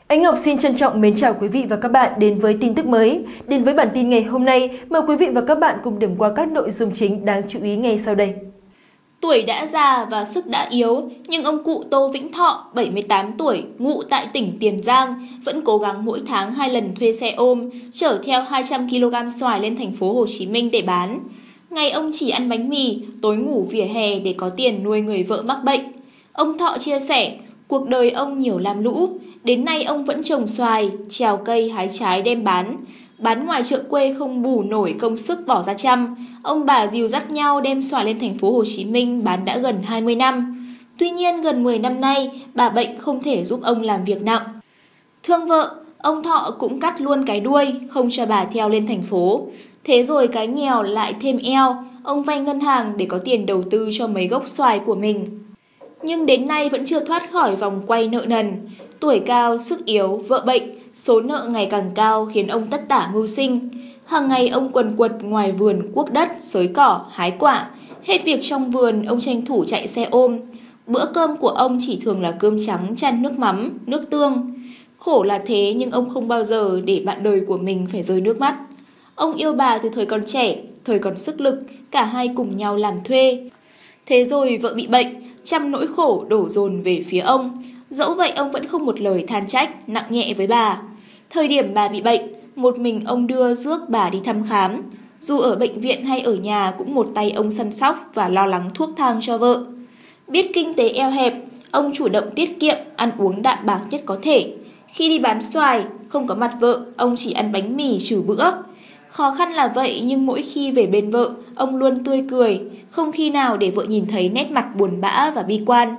Anh Ngọc xin trân trọng mến chào quý vị và các bạn đến với tin tức mới. Đến với bản tin ngày hôm nay, mời quý vị và các bạn cùng điểm qua các nội dung chính đáng chú ý ngay sau đây. Tuổi đã già và sức đã yếu, nhưng ông cụ Tô Vĩnh Thọ, 78 tuổi, ngụ tại tỉnh Tiền Giang, vẫn cố gắng mỗi tháng 2 lần thuê xe ôm, chở theo 200 kg xoài lên thành phố Hồ Chí Minh để bán. Ngày ông chỉ ăn bánh mì, tối ngủ vỉa hè để có tiền nuôi người vợ mắc bệnh. Ông Thọ chia sẻ, cuộc đời ông nhiều lam lũ, đến nay ông vẫn trồng xoài, trèo cây hái trái đem bán. Bán ngoài chợ quê không bù nổi công sức bỏ ra chăm. Ông bà dìu dắt nhau đem xoài lên thành phố Hồ Chí Minh bán đã gần 20 năm. Tuy nhiên gần 10 năm nay, bà bệnh không thể giúp ông làm việc nặng. Thương vợ, ông Thọ cũng cắt luôn cái đuôi, không cho bà theo lên thành phố. Thế rồi cái nghèo lại thêm eo, ông vay ngân hàng để có tiền đầu tư cho mấy gốc xoài của mình. Nhưng đến nay vẫn chưa thoát khỏi vòng quay nợ nần. Tuổi cao, sức yếu, vợ bệnh, số nợ ngày càng cao khiến ông tất tả mưu sinh. Hàng ngày ông quần quật ngoài vườn cuốc đất, xới cỏ, hái quả. Hết việc trong vườn, ông tranh thủ chạy xe ôm. Bữa cơm của ông chỉ thường là cơm trắng chan nước mắm, nước tương. Khổ là thế nhưng ông không bao giờ để bạn đời của mình phải rơi nước mắt. Ông yêu bà từ thời còn trẻ, thời còn sức lực, cả hai cùng nhau làm thuê. Thế rồi vợ bị bệnh, trăm nỗi khổ đổ dồn về phía ông. Dẫu vậy ông vẫn không một lời than trách, nặng nhẹ với bà. Thời điểm bà bị bệnh, một mình ông đưa rước bà đi thăm khám. Dù ở bệnh viện hay ở nhà cũng một tay ông săn sóc và lo lắng thuốc thang cho vợ. Biết kinh tế eo hẹp, ông chủ động tiết kiệm, ăn uống đạm bạc nhất có thể. Khi đi bán xoài, không có mặt vợ, ông chỉ ăn bánh mì trừ bữa. Khó khăn là vậy nhưng mỗi khi về bên vợ, ông luôn tươi cười, không khi nào để vợ nhìn thấy nét mặt buồn bã và bi quan.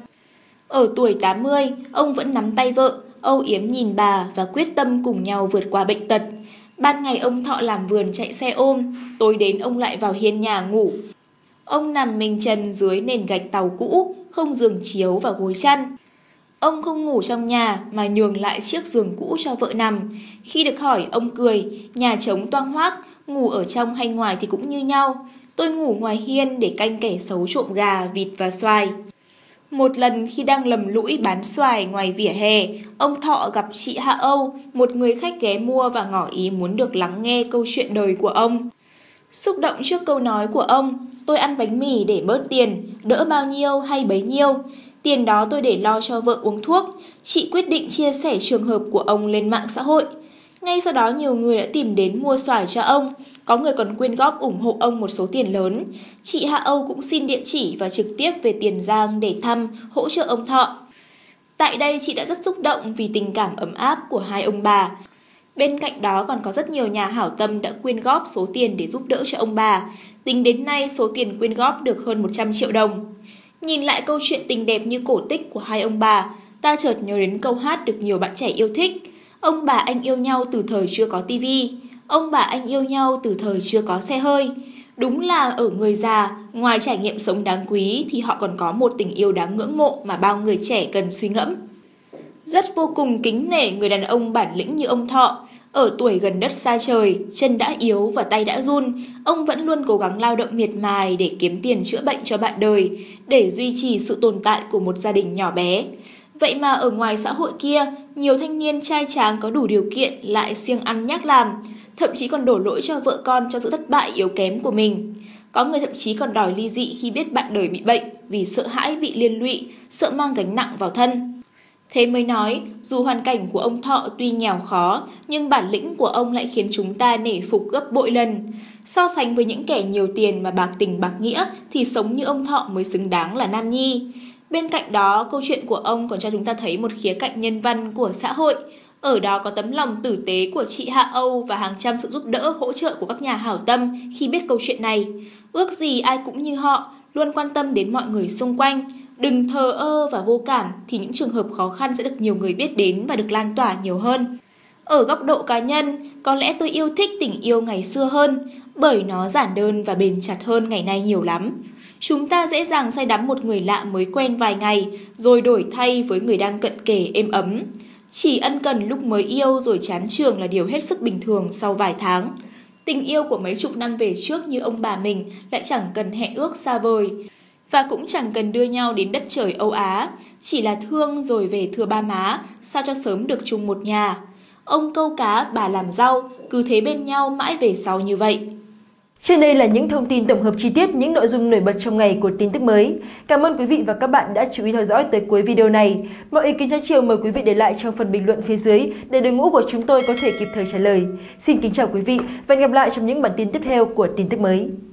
Ở tuổi 80, ông vẫn nắm tay vợ, âu yếm nhìn bà và quyết tâm cùng nhau vượt qua bệnh tật. Ban ngày ông Thọ làm vườn chạy xe ôm, tối đến ông lại vào hiên nhà ngủ. Ông nằm mình trần dưới nền gạch tàu cũ, không giường chiếu và gối chăn. Ông không ngủ trong nhà mà nhường lại chiếc giường cũ cho vợ nằm. Khi được hỏi, ông cười, nhà trống toang hoác, ngủ ở trong hay ngoài thì cũng như nhau. Tôi ngủ ngoài hiên để canh kẻ xấu trộm gà, vịt và xoài. Một lần khi đang lầm lũi bán xoài ngoài vỉa hè, ông Thọ gặp chị Hạ Âu, một người khách ghé mua và ngỏ ý muốn được lắng nghe câu chuyện đời của ông. Xúc động trước câu nói của ông, tôi ăn bánh mì để bớt tiền, đỡ bao nhiêu hay bấy nhiêu. Tiền đó tôi để lo cho vợ uống thuốc. Chị quyết định chia sẻ trường hợp của ông lên mạng xã hội. Ngay sau đó nhiều người đã tìm đến mua xoài cho ông. Có người còn quyên góp ủng hộ ông một số tiền lớn. Chị Hạ Âu cũng xin địa chỉ và trực tiếp về Tiền Giang để thăm, hỗ trợ ông Thọ. Tại đây chị đã rất xúc động vì tình cảm ấm áp của hai ông bà. Bên cạnh đó còn có rất nhiều nhà hảo tâm đã quyên góp số tiền để giúp đỡ cho ông bà. Tính đến nay số tiền quyên góp được hơn 100 triệu đồng. Nhìn lại câu chuyện tình đẹp như cổ tích của hai ông bà, ta chợt nhớ đến câu hát được nhiều bạn trẻ yêu thích. Ông bà anh yêu nhau từ thời chưa có tivi, ông bà anh yêu nhau từ thời chưa có xe hơi. Đúng là ở người già, ngoài trải nghiệm sống đáng quý thì họ còn có một tình yêu đáng ngưỡng mộ mà bao người trẻ cần suy ngẫm. Rất vô cùng kính nể người đàn ông bản lĩnh như ông Thọ. Ở tuổi gần đất xa trời, chân đã yếu và tay đã run, ông vẫn luôn cố gắng lao động miệt mài để kiếm tiền chữa bệnh cho bạn đời, để duy trì sự tồn tại của một gia đình nhỏ bé. Vậy mà ở ngoài xã hội kia, nhiều thanh niên trai tráng có đủ điều kiện lại siêng ăn nhác làm, thậm chí còn đổ lỗi cho vợ con cho sự thất bại yếu kém của mình. Có người thậm chí còn đòi ly dị khi biết bạn đời bị bệnh vì sợ hãi bị liên lụy, sợ mang gánh nặng vào thân. Thế mới nói, dù hoàn cảnh của ông Thọ tuy nghèo khó, nhưng bản lĩnh của ông lại khiến chúng ta nể phục gấp bội lần. So sánh với những kẻ nhiều tiền mà bạc tình bạc nghĩa, thì sống như ông Thọ mới xứng đáng là nam nhi. Bên cạnh đó, câu chuyện của ông còn cho chúng ta thấy một khía cạnh nhân văn của xã hội. Ở đó có tấm lòng tử tế của chị Hạ Âu và hàng trăm sự giúp đỡ hỗ trợ của các nhà hảo tâm khi biết câu chuyện này. Ước gì ai cũng như họ, luôn quan tâm đến mọi người xung quanh. Đừng thờ ơ và vô cảm thì những trường hợp khó khăn sẽ được nhiều người biết đến và được lan tỏa nhiều hơn. Ở góc độ cá nhân, có lẽ tôi yêu thích tình yêu ngày xưa hơn, bởi nó giản đơn và bền chặt hơn ngày nay nhiều lắm. Chúng ta dễ dàng say đắm một người lạ mới quen vài ngày, rồi đổi thay với người đang cận kề êm ấm. Chỉ ân cần lúc mới yêu rồi chán chường là điều hết sức bình thường sau vài tháng. Tình yêu của mấy chục năm về trước như ông bà mình lại chẳng cần hẹn ước xa vời. Và cũng chẳng cần đưa nhau đến đất trời Âu Á, chỉ là thương rồi về thưa ba má, sao cho sớm được chung một nhà. Ông câu cá, bà làm rau, cứ thế bên nhau mãi về sau như vậy. Trên đây là những thông tin tổng hợp chi tiết những nội dung nổi bật trong ngày của tin tức mới. Cảm ơn quý vị và các bạn đã chú ý theo dõi tới cuối video này. Mọi ý kiến trái chiều mời quý vị để lại trong phần bình luận phía dưới để đội ngũ của chúng tôi có thể kịp thời trả lời. Xin kính chào quý vị và hẹn gặp lại trong những bản tin tiếp theo của tin tức mới.